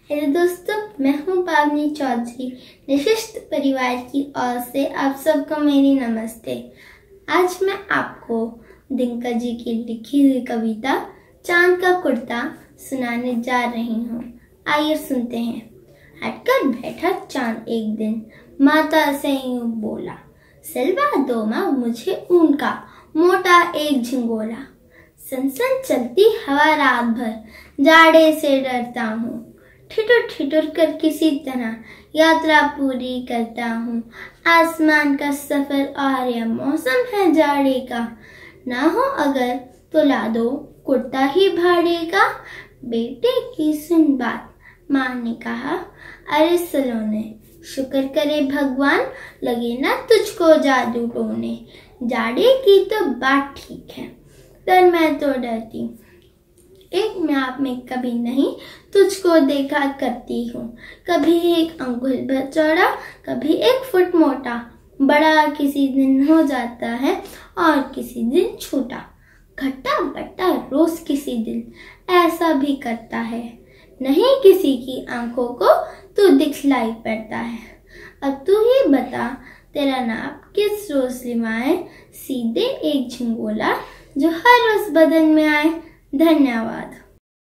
Hello दोस्तों, मैं हूं पावनी चौधरी। निशिष्ट परिवार की ओर से आप सबको मेरी नमस्ते। आज मैं आपको दिनकर जी की लिखी हुई कविता चांद का कुर्ता सुनाने जा रही हूँ। आइए सुनते हैं। हटकर बैठा चांद एक दिन, माता से यूं बोला, सिलवा दो माँ मुझे ऊन का मोटा एक झिंगोरा। सनसन चलती हवा रात भर, जाड़े से डरता हूँ। ठिठुर ठिठुर कर किसी तरह यात्रा पूरी करता हूँ। आसमान का सफर और यह मौसम है जाड़े का। ना हो अगर तो ला दो कुर्ता ही भाड़े का। बेटे की सुन बात, माँ ने कहा, अरे सलोने शुक्र करे भगवान, लगे ना तुझको जादू टोने। जाड़े की तो बात ठीक है, पर मैं तो डरती। एक म्याप में कभी नहीं तुझको देखा करती हूँ। कभी एक अंगुल भर चौड़ा, कभी 1 फुट मोटा। बड़ा किसी दिन हो जाता है और किसी दिन छोटा। खट्टा बट्टा रोज किसी दिन ऐसा भी करता है। नहीं किसी की आंखों को तू दिखलाई पड़ता है। अब तू ही बता, तेरा नाप किस रोज सिलवाए? सीधे एक झिंगोला जो हर रोज बदन में आए। धन्यवाद।